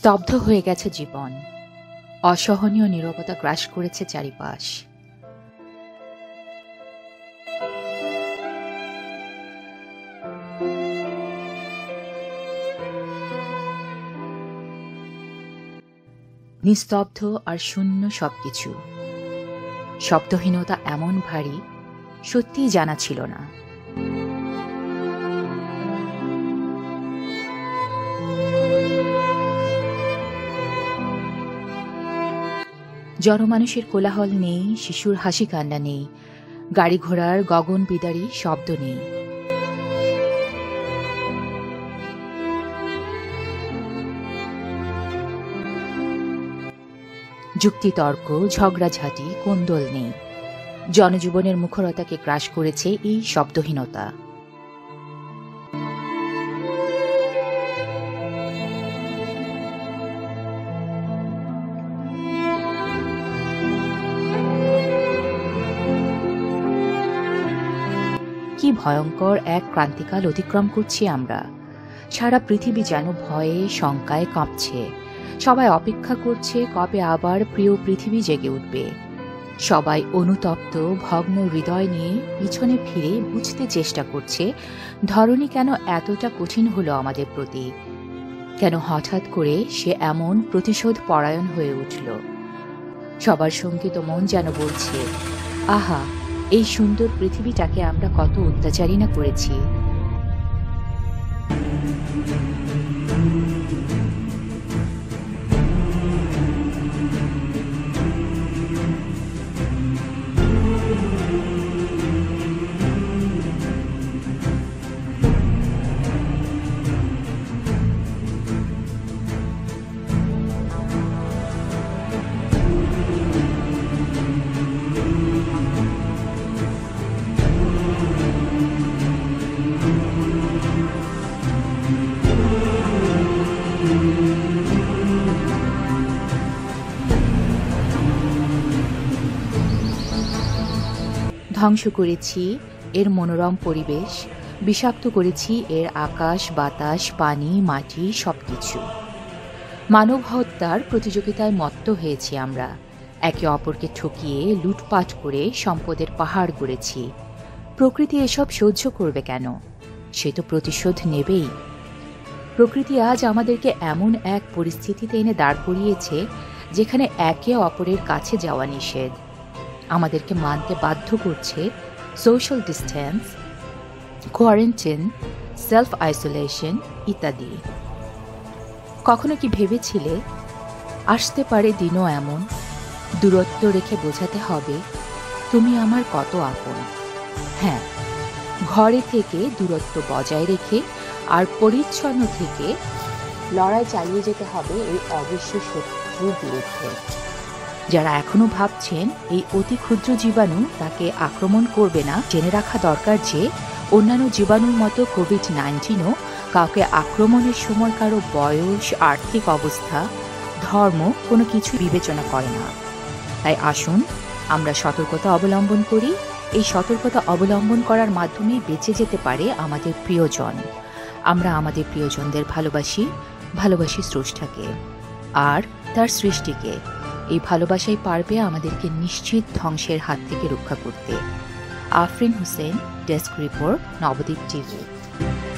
স্তব্ধ হয়ে গেছে জীবন। অসহনীয় নীরবতা গ্রাস করেছে চারিপাশ। নিস্তব্ধ আর শূন্য সবকিছু। শব্দহীনতা এমন ভারী, সত্যিই জানা ছিল না। জনমানুষের কোলাহল নেই, শিশুর হাসি কান্না নেই, গাড়ি ঘোড়ার গগন বিদারী শব্দ নেই। যুক্তিতর্ক, ঝগড়াঝাঁটি, কোন্দল নেই। জনজীবনের মুখরতাকে গ্রাস করেছে এই শব্দহীনতা। কি ভয়ঙ্কর এক ক্রান্তিকাল অতিক্রম করছি আমরা। সারা পৃথিবী যেন ভয়ে শঙ্কায় কাঁপছে। সবাই অপেক্ষা করছে কবে আবার প্রিয় পৃথিবী জেগে উঠবে। সবাই অনুতপ্ত ভগ্ন হৃদয় নিয়ে পিছনে ফিরে বুঝতে চেষ্টা করছে ধরনী কেন এতটা কঠিন হলো আমাদের প্রতি, কেন হঠাৎ করে সে এমন প্রতিশোধ পরায়ণ হয়ে উঠল। সবার শঙ্কিত মন যেন বলছে, আহা, এই সুন্দর পৃথিবীটাকে আমরা কত অত্যাচারী না করেছি। ধ্বংস করেছি এর মনোরম পরিবেশ, বিষাক্ত করেছি এর আকাশ, বাতাস, পানি, মাটি সবকিছু। মানব হত্যার প্রতিযোগিতায় মত্ত হয়েছি আমরা। একে অপরকে ঠকিয়ে লুটপাট করে সম্পদের পাহাড় গড়েছি। প্রকৃতি এসব সহ্য করবে কেন? সে তো প্রতিশোধ নেবেই। প্রকৃতি আজ আমাদেরকে এমন এক পরিস্থিতিতে এনে দাঁড় করিয়েছে যেখানে একে অপরের কাছে যাওয়া নিষেধ। আমাদেরকে মানতে বাধ্য করছে social distance, quarantine, self isolation ইত্যাদি। কখনো কি ভেবেছিলে আসতে পারে দিনও এমন, দূরত্ব রেখে বোঝাতে হবে তুমি আমার কত আপন। হ্যাঁ, ঘরে থেকে দূরত্ব বজায় রেখে আর পরিচ্ছন্ন থেকে লড়াই চালিয়ে যেতে হবে এই অদৃশ্য শত্রুর বিরুদ্ধে। যারা এখনো ভাবছেন এই অতি ক্ষুদ্র জীবাণু তাকে আক্রমণ করবে না, জেনে রাখা দরকার যে অন্যান্য জীবাণুর মতো কোভিড-19ও কাউকে আক্রমণের সময় কারো বয়স, আর্থিক অবস্থা, ধর্ম কোনো কিছু বিবেচনা করে না। তাই আসুন আমরা সতর্কতা অবলম্বন করি। এই সতর্কতা অবলম্বন করার মাধ্যমেই বেঁচে যেতে পারে আমাদের প্রিয়জন। আমরা আমাদের প্রিয়জনদের ভালোবাসি স্রষ্টাকে আর তার সৃষ্টিকে। এই ভালোবাসাই পারবে আমাদেরকে নিশ্চিত ধ্বংসের হাত থেকে রক্ষা করতে। Afrin Hossain, desk report, Nabadwip TV.